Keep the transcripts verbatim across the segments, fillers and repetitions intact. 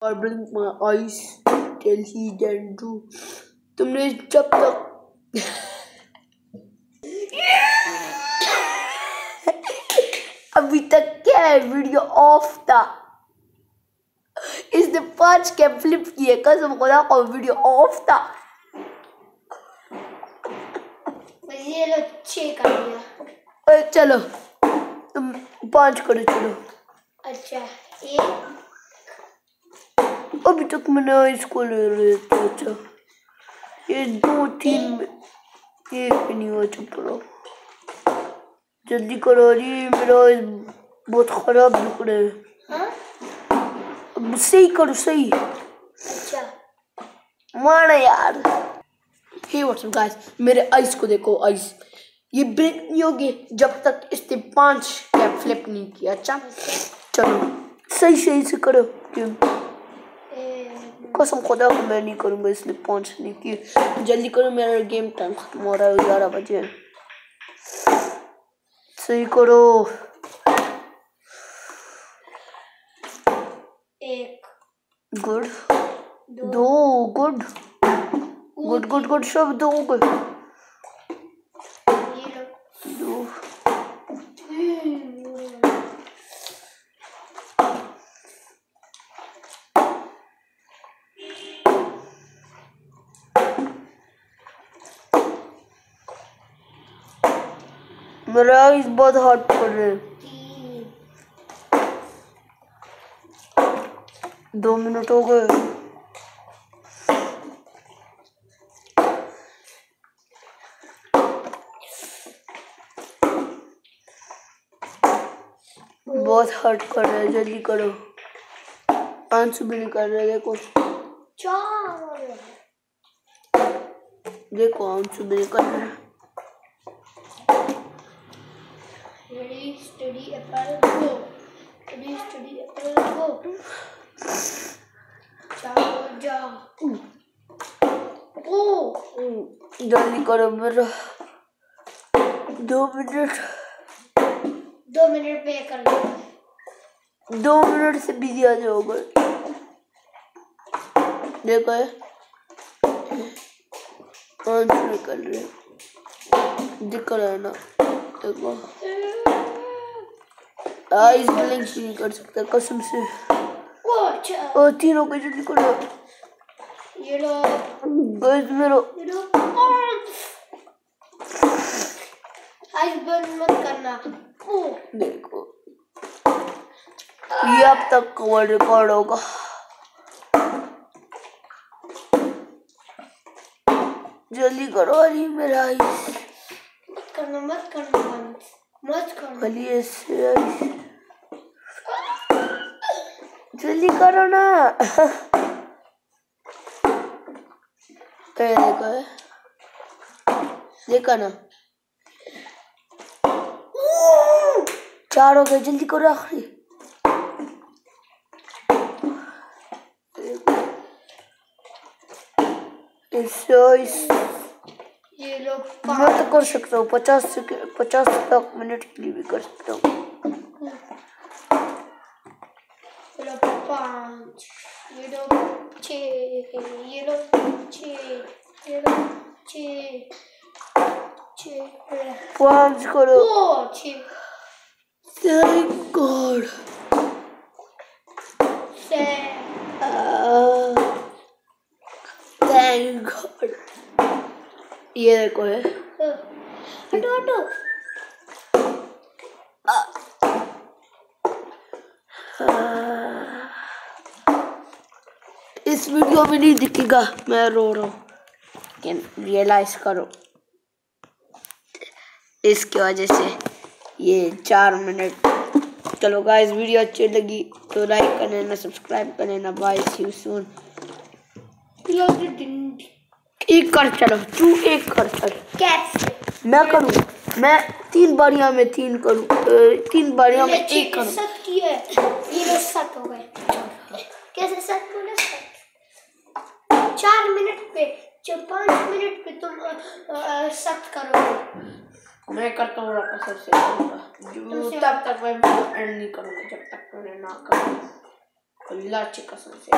और blink my eyes till he can do। तुमने जब तक अभी तक क्या है, वीडियो ऑफ था। इसने पांच कैप फ्लिप किए, कसम खुदा को वीडियो ऑफ था। ये लो छह कर दिया। चलो तुम पांच करो, चलो। अच्छा एक अभी तक मैंने इसको ले रहे थे। अच्छा ये दो तीन में एक भी नहीं हुआ। चुप करो, जल्दी करो। अरे मेरा बहुत खराब दिख रहा है। हाँ? सही करो, सही। अच्छा माना यार। हे व्हाट्सअप गाइस, मेरे आइस को देखो। आइस ये ब्रेक नहीं होगी जब तक इसने पांच कैप फ्लिप नहीं किया। अच्छा चलो सही सही से करो। कसम खुदा को मैं नहीं करूंगा, इसलिए पांच नहीं किए। जल्दी करो, मेरा गेम टाइम खत्म हो रहा है, ग्यारह बजे। सही करो। एक गुड दो गुड गुड गुड गुड सब दो गुड दो। मेरा आइस बहुत हॉट पड़ रहे हैं। दो मिनट हो गए। बहुत हर्ट कर रहा है, जल्दी करो। आंसू भी नहीं कर रहे, देखो देखो आंसू भी नहीं कर रहे। Ready, steady, apple, go. Ready, steady, apple, go. जाओ जाओ। ओ जल्दी करो, मेरा दो मिनट दो मिनट पे कर लो। दो मिनट से भी ज्यादा हो गए। देखो आंसू निकल रहे, दिख रहा है ना। देखो आइस ब्लिंक भी नहीं कर सकता कसम से। ओ तीन हो गए, जल्दी करो। ये लो गाइस मेरा ये लो। आइस बंद मत करना। ओ देखो ये अब तक वर्ल्ड रिकॉर्ड होगा। जल्दी करो। अरे मेरा आइस मत करना मत करना मत करना। जल्दी करो ना। देखो देखा ना, चार हो गए, जल्दी करो आखिरी। ये लोग मैं तो कर सकता हूँ पचास से पचास तक मिनट के लिए भी कर सकता हूँ। पाँच ये लोग छः ये लोग छः ये लोग छः छः पाँच करो। छः थैंक गॉड। Thank God. ये देखो है। हटो हटो। इस वीडियो में नहीं दिखेगा मैं रो रहा हूँ, लेकिन रियलाइज करो इसकी वजह से ये चार मिनट। चलो गाइस, वीडियो अच्छी लगी तो लाइक कर लेना, सब्सक्राइब कर लेना। Bye, see you soon. एक कर चलो, तू एक कर चल। कैसे मैं करूँ? मैं तीन बारियां में तीन करूँ, तीन बारियां में एक करूँ। सत की है, ये सत हो गए। कैसे सत बोले? चार मिनट पे जब पाँच मिनट पे तुम सत करोगे। मैं करता हूँ सबसे तब तक मैं एंड नहीं करूँगा जब तक मैंने ना करूँ। अल्लाह की कसम से।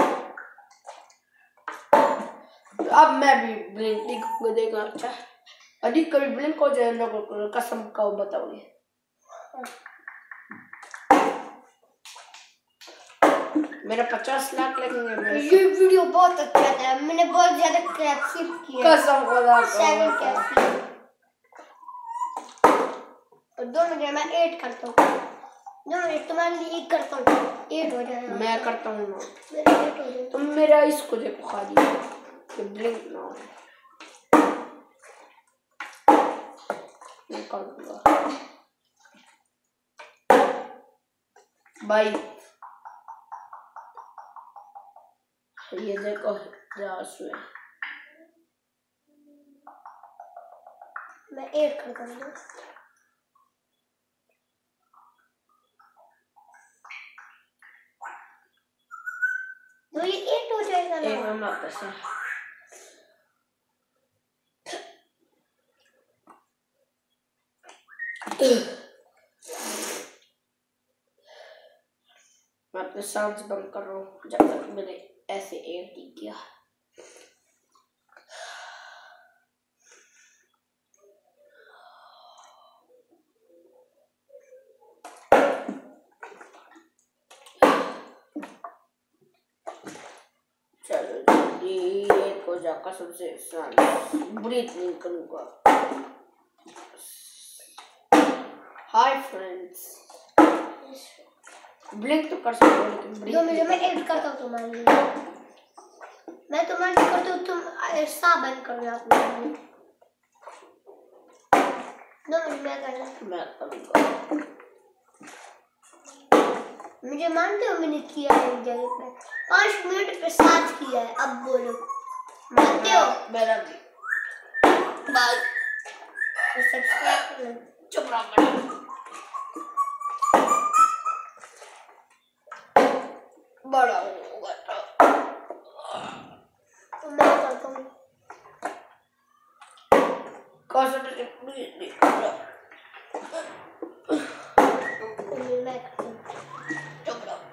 अब मैं भी ब्लिंक दिखूंगा, देखा। अच्छा अभी कभी ब्लिंक हो जाए ना, कसम का बताओगे। मेरा पचास लाख लगेंगे। ये वीडियो बहुत अच्छा था, मैंने बहुत ज्यादा कैप्सिप किया। कसम खुदा का। सेवन कैप्सिप। और दो मिनट मैं एट करता हूँ। दो मिनट तुम्हारे लिए एक करता हूँ, एट हो जाएगा। मैं करता हूँ ना, मेरा एट हो जाएगा। तुम मेरा इसको देखो खाली, ये ब्लिंक ना हो। मैं कर दूंगा भाई। ये देखो जासू है। मैं एट करता हूँ। तो ये एट हो जाएगा ना। एक मिनट पैसा मैं अपने सांस बंद कर रहा हूँ जब तक मैंने ऐसे एट नहीं किया। चलो जल्दी एक हो जा, कसम से सांस ब्रीथ नहीं करूँगा। हाय फ्रेंड्स, ब्लिंक तो कर सकते हो लेकिन ब्रीथ दो मिनट मैं एड करता हूँ तुम्हारे लिए। मैं तुम्हारे लिए करता हूँ, तुम सा बंद कर दो अपने। दो मिनट मैं करना। मैं करूँगा। मुझे मानते हो मैंने किया है एक जगह पे पाँच मिनट पे साथ किया है। अब बोलो मानते हो? मेरा भी बाय। सब्सक्राइब कर लो। चुप रहो। बड़ा होगा तो मैं करता हूँ। कंसंट्रेट नहीं कर रहा। मैं करता हूँ। चुप रहो।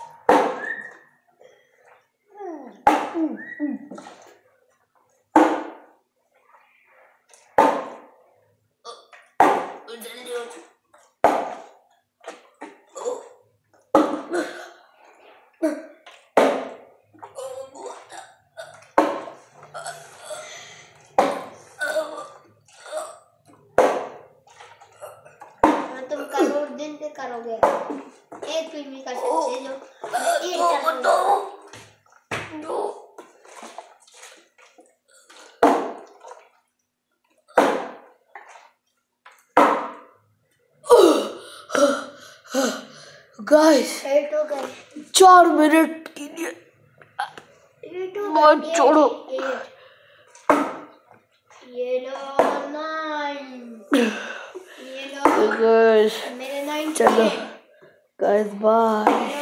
जल्दी हो। तुम करोड़ दिन पे करोगे, एक दिन भी कर सकते जो एक करता हूँ। गाइस एट हो गए। चार मिनट के लिए एट हो बहुत गए। छोड़ो। ये लो नाइन। ये लो गाइस मेरे नाइन। चलो गाइस बाय।